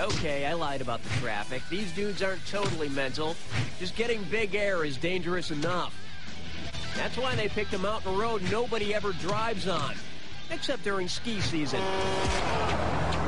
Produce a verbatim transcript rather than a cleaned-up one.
Okay, I lied about the traffic. These dudes aren't totally mental. Just getting big air is dangerous enough. That's why they picked a mountain road nobody ever drives on. Except during ski season.